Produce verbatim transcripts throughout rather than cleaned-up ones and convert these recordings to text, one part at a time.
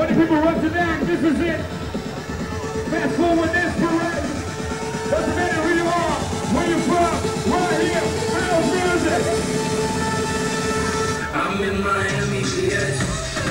Party people, Rotterdam, this is it. Fast forward this parade. Doesn't matter who you are, where you're from, right here, house music. I'm in Miami, yes.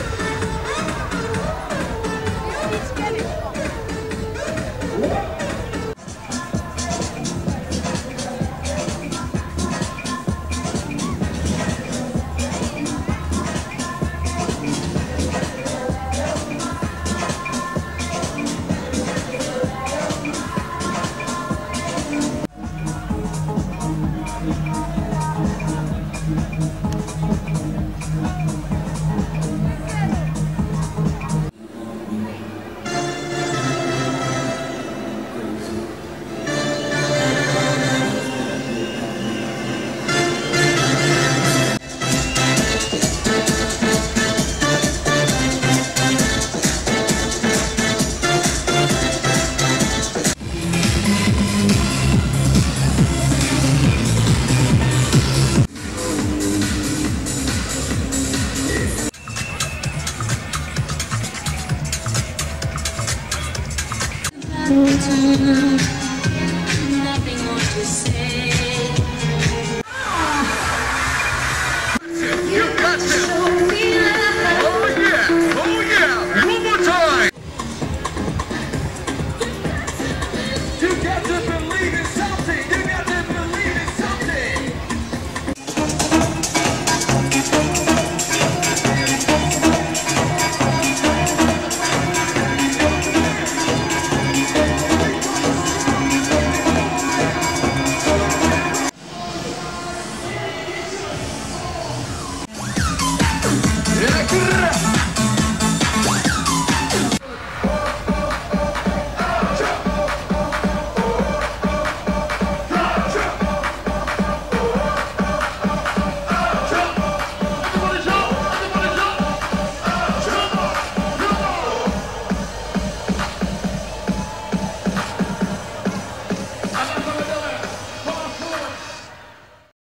Nothing more to say. You got this.